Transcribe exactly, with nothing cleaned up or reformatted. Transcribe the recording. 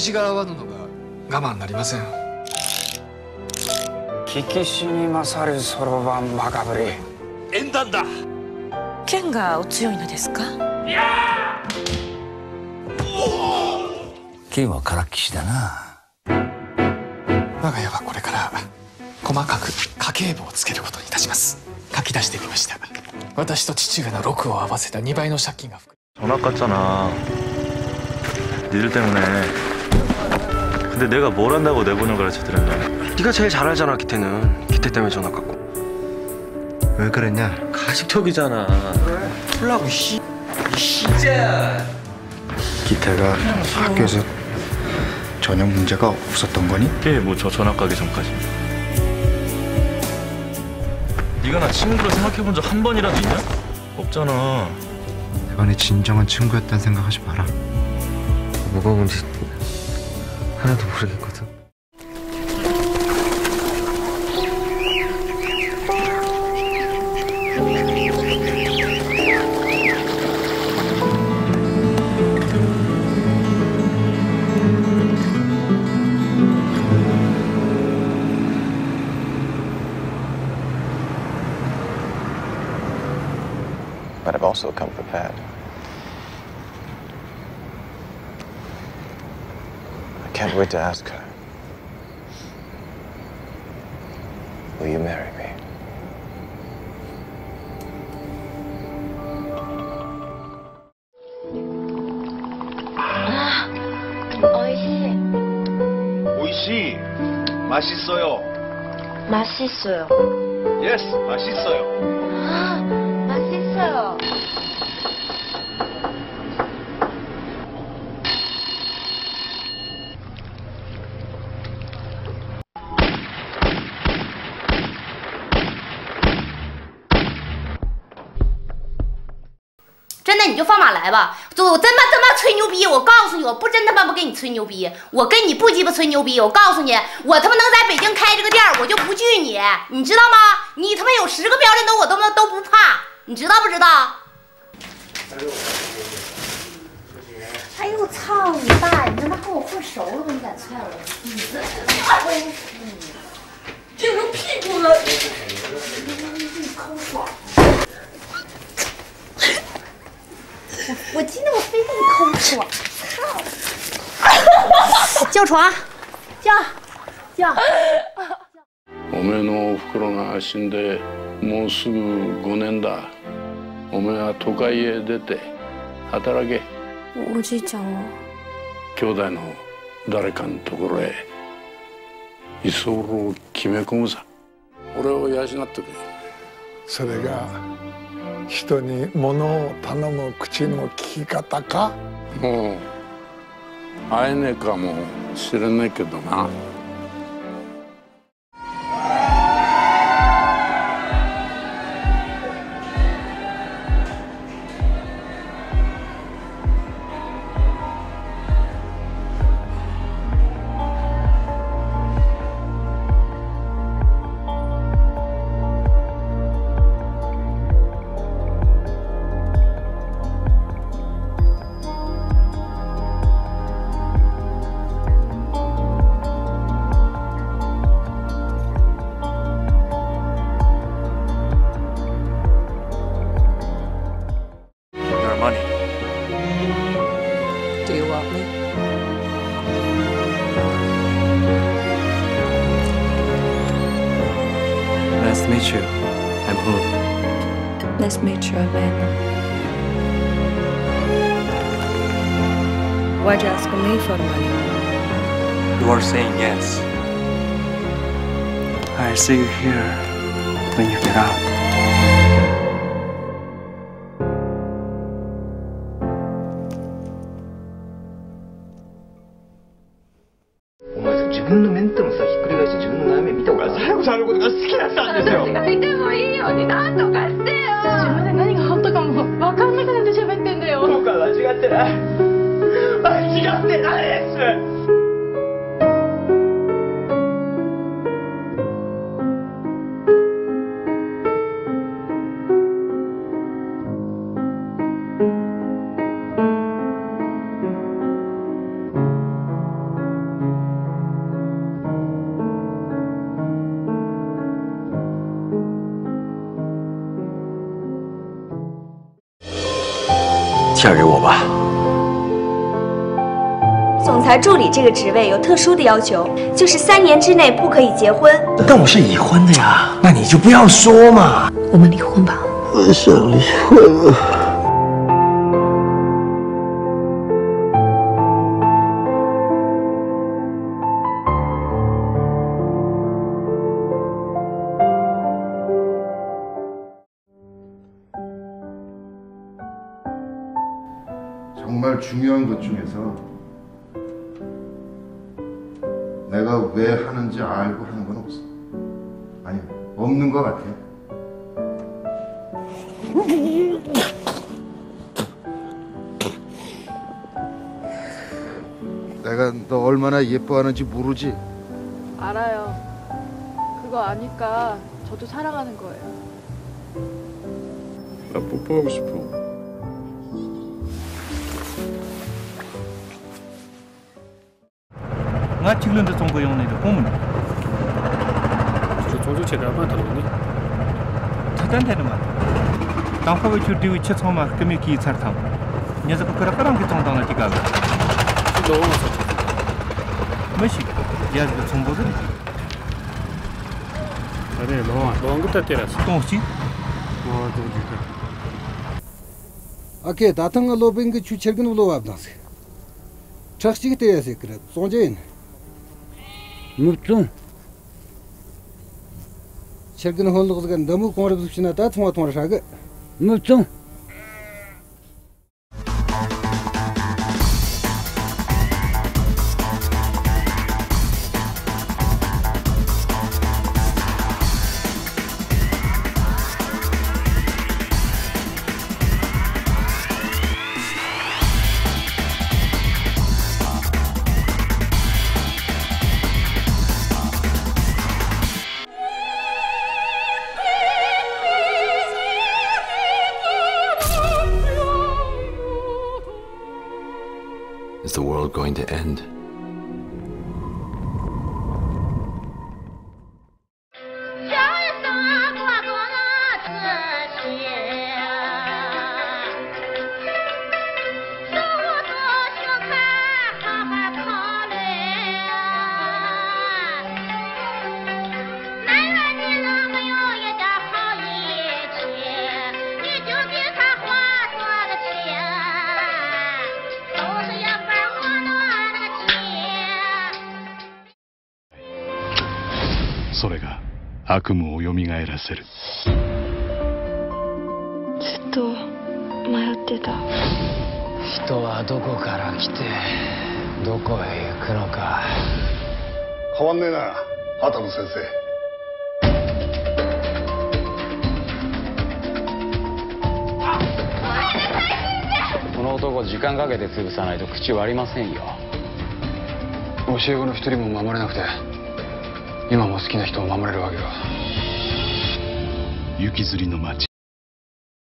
じが合わぬのが我慢なりません。 聞きしに勝るそろばんバカぶり。 縁談だ。 剣がお強いのですか？ 剣はからっきしだな。 我が家はこれから細かく家計簿をつけることにいたします。書き出してみました。私と父上のろくを合わせたにばいの借金が含む。 전학 갔잖아. 니들 때문에. 근데 내가 뭘 한다고 내분을 가르쳐드렸냐? 네가 제일 잘 알잖아. 기태는 기태 때문에 전학 갔고. 왜 그랬냐? 가식적이잖아. 왜? 풀라고 씨. 진짜. 기태가 학교에서 전혀 문제가 없었던 거니? 걔 뭐 저 전학 가기 전까지. 네가 나 친구로 생각해본 적 한 번이라도 있냐? 없잖아. 이번에 진정한 친구였다는 생각하지 마라. 뭐가 뭔지 하나도 모르겠거든. But I've also come prepared. I can't wait to ask her. Will you marry me? 아, 오이시. 오이시. 맛있어요. 맛있어요. 예스, 맛있어요. 아, 맛있어요. 真的你就放马来吧！我真他妈吹牛逼！我告诉你，我不真他妈不跟你吹牛逼，我跟你不鸡巴吹牛逼！我告诉你，我他妈能在北京开这个店，我就不惧你，你知道吗？你他妈有十个标准灯，我他妈都不怕，你知道不知道？哎呦操你大爷！你他妈跟我混熟了吧？你敢踹我？你这，我就成屁股了！你抠爽！我今天我非得抠爽！操！叫床，叫叫。 おめえのおふくろが死んでもうすぐごねんだ。おめえは都会へ出て働け。 おじいちゃんは兄弟の誰かのところへ居候を決め込むさ。俺を養ってくれ。 それが人に物を頼む口の利き方か。 もう会えねえかもしれないけどな。 Money. Do you want me? Nice to meet you. I'm Hoon. Nice to meet you, Amanda. Why'd you ask me for the money? You are saying yes. I'll see you here when you get out. 嫁给我吧。 总裁助理这个职位有特殊的要求，就是三年之内不可以结婚。 但我是已婚的呀，那你就不要说嘛。 我们离婚吧。 我想离婚。 정말 중요한 것 중에서 내가 왜 하는지 알고 하는 건 없어. 아니, 없는 것 같아. 내가 너 얼마나 예뻐하는지 모르지? 알아요. 그거 아니까 저도 사랑하는 거예요. 나 뽀뽀하고 싶어. nga chiglun de song ko yong ne de ko mun chu chu che da ma ta ni thatan de ma tang ko chu di che chong ma ke mi ki char tham nya za ko kra karam ki chong dang na ti ga chu lo ma sa ma shi ya de chong bo de are lo lo ang ta tera sa tong chi mo do ji ka 아케 다탕가 로빙 그 추철근 올로 왔다세. 착지게 돼야세 그래. 송제인. 무튼. 철근 홀로가 너무 공을 붙이나 다 통화 통화사가. 무튼. Is the world going to end? So それが悪夢を蘇らせる。 ずっと迷ってた。 人はどこから来てどこへ行くのか。 変わんねえな、畑野先生。この男時間かけて潰さないと口割りませんよ。 教え子の一人も守れなくて今も好きな人を守れるわけが。 雪吊りの町